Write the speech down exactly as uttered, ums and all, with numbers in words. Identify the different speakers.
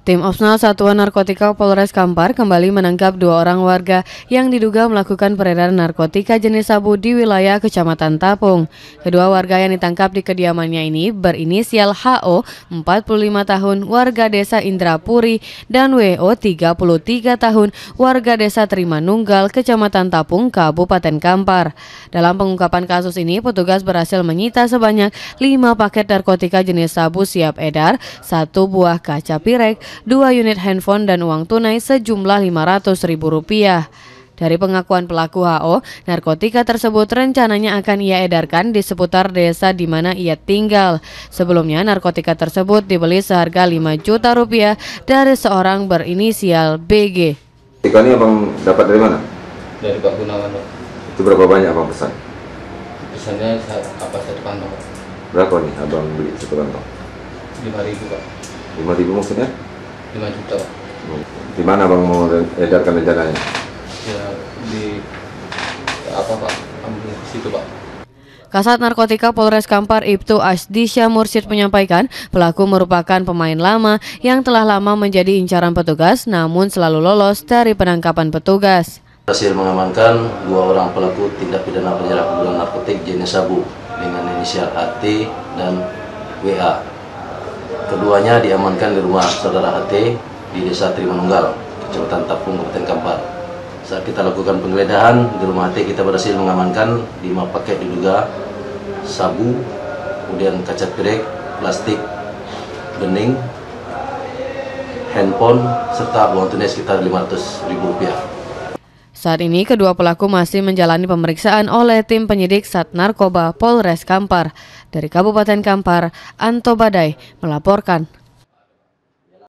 Speaker 1: Tim Opsnal Satuan Narkotika Polres Kampar kembali menangkap dua orang warga yang diduga melakukan peredaran narkotika jenis sabu di wilayah Kecamatan Tapung. Kedua warga yang ditangkap di kediamannya ini berinisial H O, empat puluh lima tahun, warga desa Indrapuri, dan W O, tiga puluh tiga tahun, warga desa Trimanunggal, Kecamatan Tapung, Kabupaten Kampar. Dalam pengungkapan kasus ini, petugas berhasil menyita sebanyak lima paket narkotika jenis sabu siap edar, satu buah kaca pirek, dua unit handphone dan uang tunai sejumlah lima ratus ribu rupiah. Dari pengakuan pelaku H O, narkotika tersebut rencananya akan ia edarkan di seputar desa di mana ia tinggal. Sebelumnya, narkotika tersebut dibeli seharga lima juta rupiah dari seorang berinisial B G.
Speaker 2: Narkotika ini abang dapat dari mana?
Speaker 3: Dari Pak Gunawan, Pak.
Speaker 2: Itu berapa banyak abang pesan?
Speaker 3: Pesannya apa satu kantong, Pak?
Speaker 2: Berapa nih abang beli satu kantong?
Speaker 3: lima ribu, Pak.
Speaker 2: lima ribu maksudnya?
Speaker 3: lima juta, Pak.
Speaker 2: Di mana abang mau edarkan rencananya?
Speaker 3: Ya di apa, Pak? Ambil di situ, Pak.
Speaker 1: Kasat Narkotika Polres Kampar Ibtu Asdisya Mursyid menyampaikan pelaku merupakan pemain lama yang telah lama menjadi incaran petugas namun selalu lolos dari penangkapan petugas.
Speaker 4: Berhasil mengamankan dua orang pelaku tindak pidana penyalahgunaan narkotik jenis sabu dengan inisial A T dan W A. Keduanya diamankan di rumah saudara H T di desa Trimanunggal, Kecamatan Tapung, Kabupaten Kampar. Saat kita lakukan penggeledahan di rumah H T, kita berhasil mengamankan lima paket diduga sabu, kemudian kaca pirek, plastik, bening, handphone, serta uang tunai sekitar lima ratus ribu rupiah.
Speaker 1: Saat ini kedua pelaku masih menjalani pemeriksaan oleh tim penyidik Sat Narkoba Polres Kampar. Dari Kabupaten Kampar, Anto Badai melaporkan.